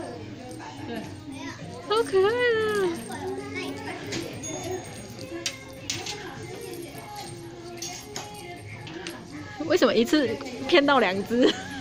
对， 好可爱啊！为什么一次骗到2只？